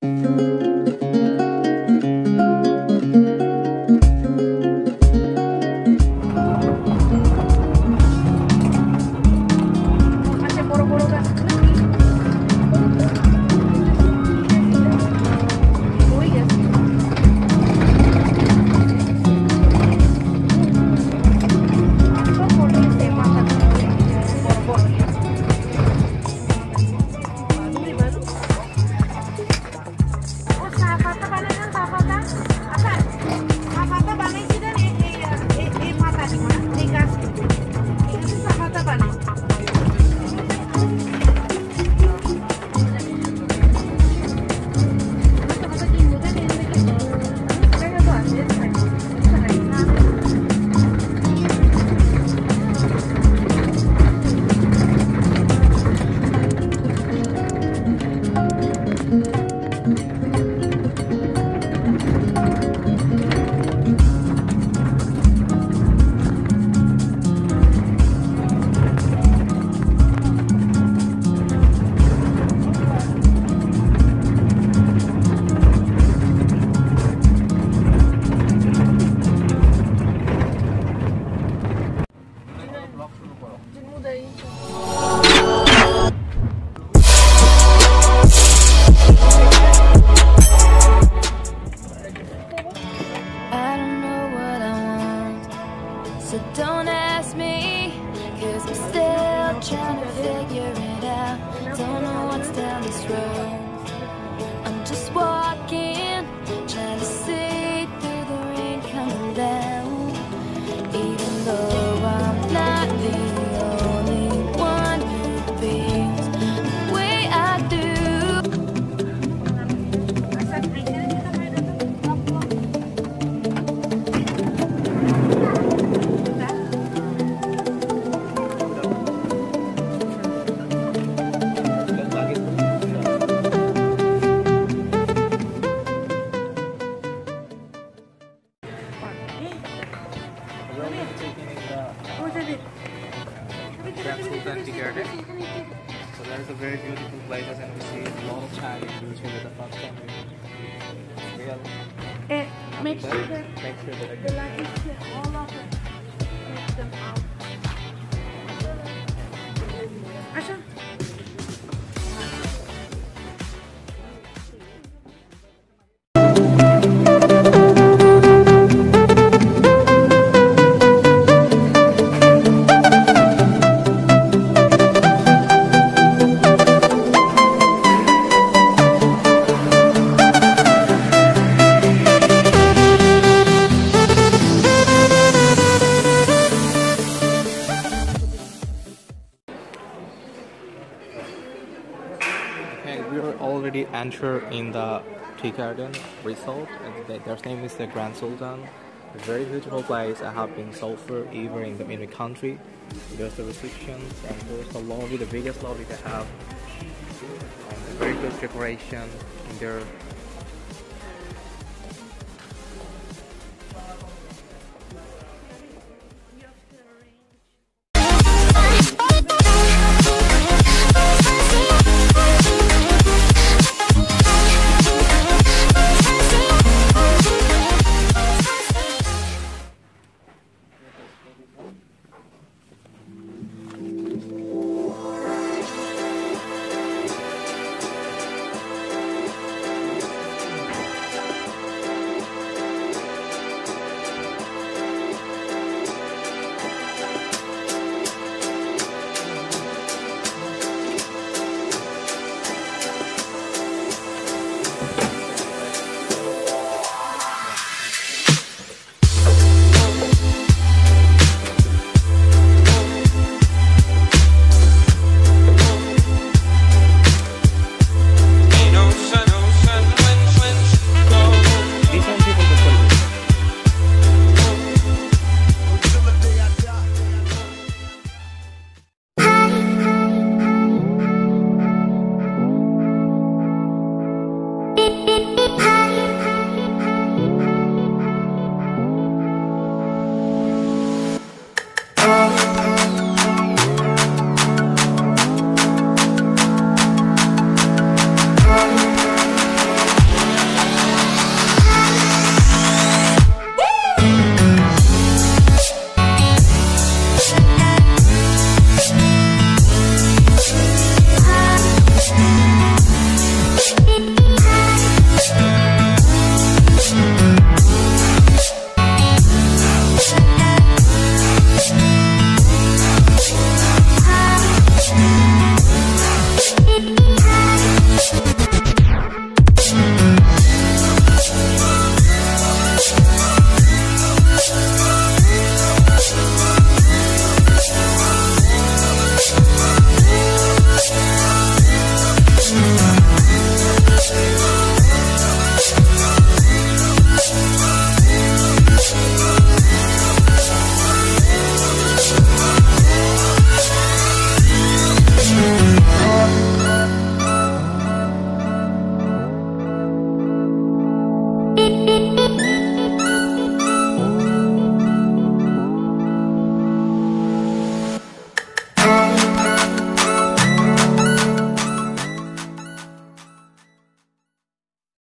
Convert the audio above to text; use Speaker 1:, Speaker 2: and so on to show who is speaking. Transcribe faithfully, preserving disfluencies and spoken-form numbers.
Speaker 1: So don't ask me, cause I'm still trying to figure it out. Don't know what's down this road. I'm just walking, trying to see through the rain coming down. Even though I'm not the only one who feels the way I do.
Speaker 2: Sultan Garden. So that is a very beautiful place, and we see a lot of Chinese views here with the first time. Real.
Speaker 3: Eh, make sure that
Speaker 2: Make sure that
Speaker 3: the luggage here, all of it, take them out. Asha.
Speaker 2: we are already entered in the tea garden resort, and the, their name is the Grand Sultan. A very beautiful place. I have been so far even in the in the country. There's the receptions, and there's the lobby, the biggest lobby they have, and very good decoration in there.
Speaker 1: Beep, beep.